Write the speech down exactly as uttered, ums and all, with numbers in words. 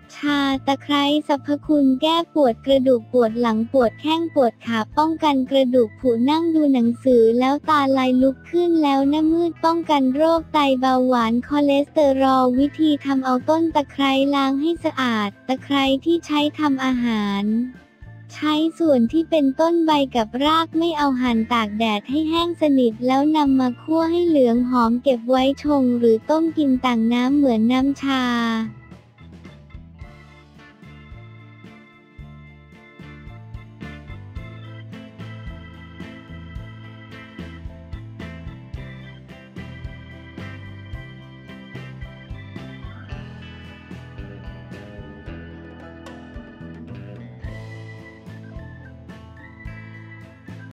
ชาตะไคร้สรรพคุณแก้ปวดกระดูกปวดหลังปวดแข้งปวดขาป้องกันกระดูกผุนั่งดูหนังสือแล้วตาลายลุกขึ้นแล้วหน้ามืดป้องกันโรคไตเบาหวานคอเลสเตอรอลวิธีทำเอาต้นตะไคร้ล้างให้สะอาดตะไคร้ที่ใช้ทำอาหารใช้ส่วนที่เป็นต้นใบกับรากไม่เอาหั่นตากแดดให้แห้งสนิทแล้วนำมาคั่วให้เหลืองหอมเก็บไว้ชงหรือต้มกินต่างน้ำเหมือนน้ำชา